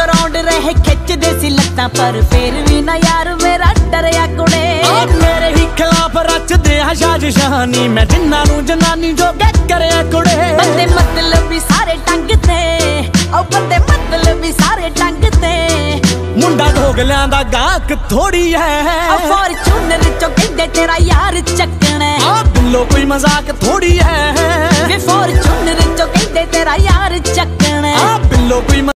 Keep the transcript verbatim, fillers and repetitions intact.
Ground ਰਹੇ ਖਿੱਚਦੇ ਸੀ ਲੱਤਾਂ ਪਰ ਫੇਰ ਵੀ ਨਾ ਯਾਰ ਮੇਰਾ ਡਰਿਆ ਕੁੜੇ। ਮੇਰੇ ਹੀ ਖਿਲਾਫ ਰਚਦੇ ਆ ਸਾਜ਼ਿਸ਼ਾਂ ਨੀ ਮੈਂ ਜਿੰਨਾਂ ਨੂੰ ਜਨਾਨੀ ਜੋਗੇ ਕਰਿਆ ਕੁੜੇ। ਬੰਦੇ ਮਤਲਬ ਵੀ ਸਾਰੇ ਟੰਗ ਤੇ, ਉਹ ਬੰਦੇ ਮਤਲਬ ਵੀ ਸਾਰੇ ਟੰਗ ਤੇ। ਮੁੰਡਾ ਢੋਗਲਿਆਂ ਦਾ ਗਾਹਕ ਥੋੜੀ ਹੈ, ਫੋਰਚੂਨਰ ਚੋਂ ਕਹਿੰਦੇ ਤੇਰਾ ਯਾਰ ਚੱਕਣਾ। ਆ ਬਿੱਲੋ ਕੋਈ ਮਜ਼ਾਕ ਥੋੜੀ ਹੈ, ਵੇ ਫੋਰਚੂਨਰ ਚੋਂ ਕਹਿੰਦੇ ਤੇਰਾ ਯਾਰ ਚੱਕਣਾ। ਆ ਬਿੱਲੋ ਕੋਈ